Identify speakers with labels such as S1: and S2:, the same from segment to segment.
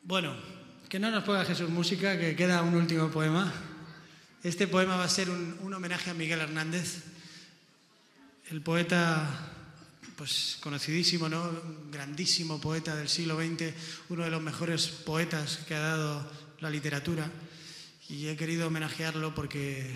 S1: Bueno, que no nos ponga Jesús música, que queda un último poema. Este poema va a ser un homenaje a Miguel Hernández, el poeta, pues conocidísimo, ¿no? Un grandísimo poeta del siglo XX, uno de los mejores poetas que ha dado la literatura. Y he querido homenajearlo porque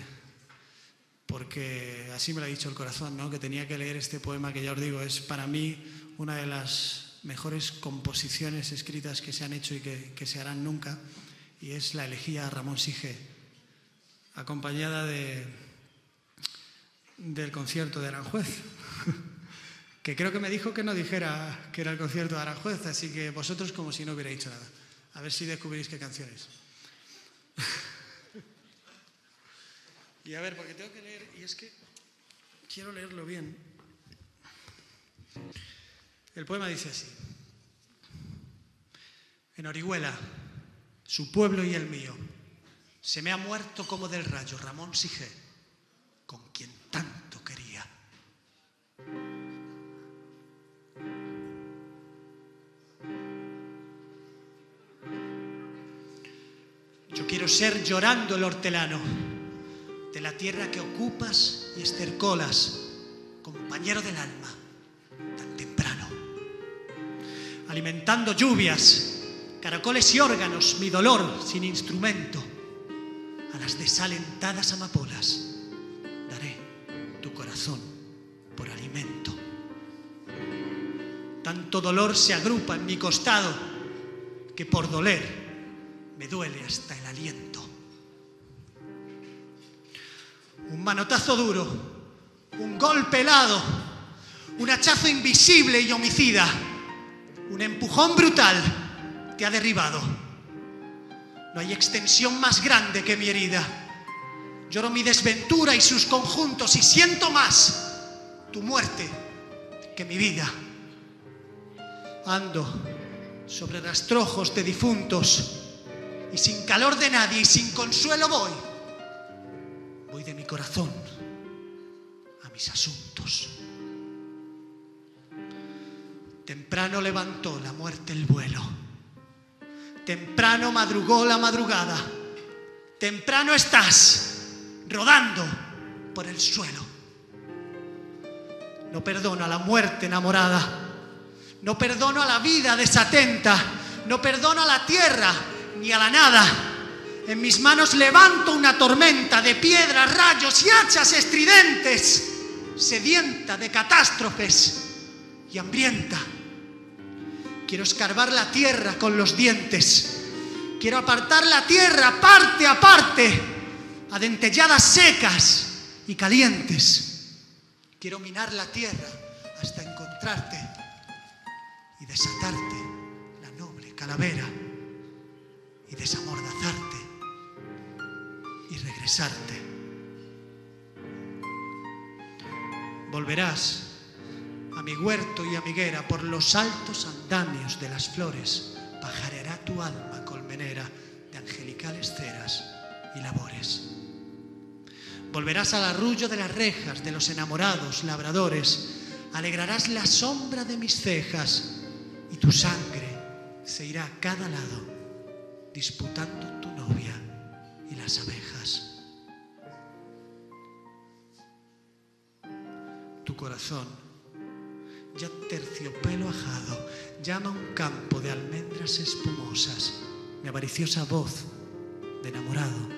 S1: así me lo ha dicho el corazón, ¿no? Que tenía que leer este poema que ya os digo, es para mí una de las mejores composiciones escritas que se han hecho y que se harán nunca, y es la elegía a Ramón Sige, acompañada del concierto de Aranjuez, que creo que me dijo que no dijera que era el concierto de Aranjuez, así que vosotros como si no hubiera dicho nada. A ver si descubrís qué canción es. Y a ver, porque tengo que leer, y es que quiero leerlo bien. El poema dice así: en Orihuela, su pueblo y el mío, se me ha muerto como del rayo Ramón Sige, con quien tanto quería. Yo quiero ser llorando el hortelano de la tierra que ocupas y estercolas, compañero del alma, tan temprano. Alimentando lluvias, caracoles y órganos, mi dolor sin instrumento, a las desalentadas amapolas daré tu corazón por alimento. Tanto dolor se agrupa en mi costado que por doler me duele hasta el aliento. Un manotazo duro, un golpe helado, un hachazo invisible y homicida, un empujón brutal te ha derribado. No hay extensión más grande que mi herida. Lloro mi desventura y sus conjuntos y siento más tu muerte que mi vida. Ando sobre rastrojos de difuntos y sin calor de nadie y sin consuelo voy de mi corazón a mis asuntos. Temprano levantó la muerte el vuelo, temprano madrugó la madrugada, temprano estás rodando por el suelo. No perdono a la muerte enamorada, no perdono a la vida desatenta, no perdono a la tierra ni a la nada. En mis manos levanto una tormenta de piedras, rayos y hachas estridentes, sedienta de catástrofes y hambrienta. Quiero escarbar la tierra con los dientes, quiero apartar la tierra parte a parte, a dentelladas secas y calientes. Quiero minar la tierra hasta encontrarte y desatarte la noble calavera y desamordazarte y regresarte. Volverás a mi huerto y a mi higuera, por los altos andamios de las flores pajareará tu alma colmenera de angelicales ceras y labores. Volverás al arrullo de las rejas de los enamorados labradores, alegrarás la sombra de mis cejas y tu sangre se irá a cada lado disputando tu novia y las abejas. Tu corazón, ya terciopelo ajado, llama a un campo de almendras espumosas, mi avariciosa voz de enamorado.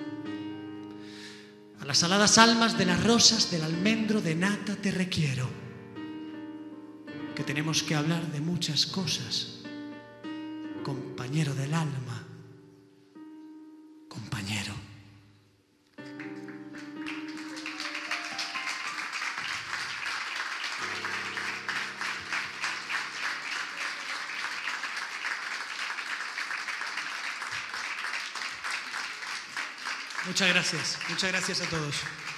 S1: A las aladas almas de las rosas del almendro de nata te requiero, que tenemos que hablar de muchas cosas, compañero del alma, compañero. Muchas gracias a todos.